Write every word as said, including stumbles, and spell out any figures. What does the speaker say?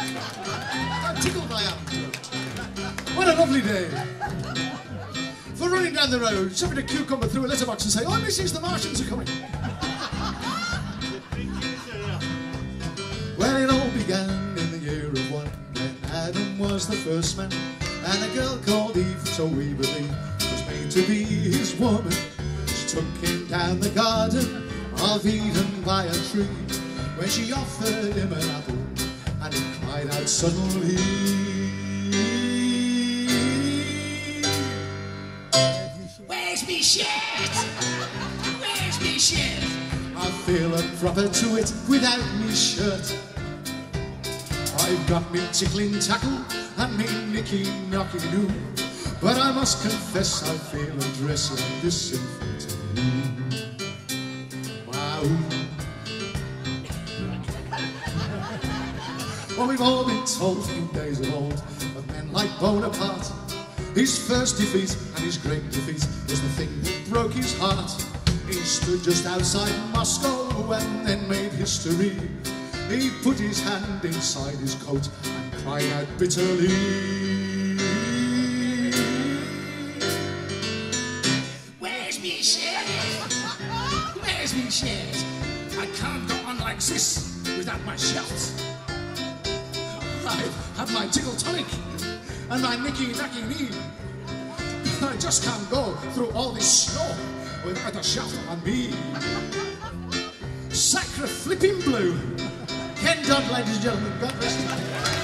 How tickled I am. What a lovely day. For running down the road, shoving a cucumber through a letterbox and saying, oh, missus, the Martians are coming. Well, it all began in the year of one, when Adam was the first man, and a girl called Eve, so we believe, was made to be his woman. She took him down the garden of Eden by a tree, when she offered him an apple, and he cried out suddenly, where's me shirt? Where's me shirt? I feel unproper to it without me shirt. I've got me tickling tackle and me nicky knocky do, but I must confess I feel a dress like this infant. Wow. Well, we've all been told from days of old of men like Bonaparte. His first defeat and his great defeat was the thing that broke his heart. He stood just outside Moscow and then made history. He put his hand inside his coat and cried out bitterly, where's me shirt? Where's me shirt? I can't go on like this without my shirt. I've had my tickle tonic and my nicky nacky knee. I just can't go through all this snow without a shirt on me. Sacre flipping blue. Ken Dodd, ladies and gentlemen, God bless you.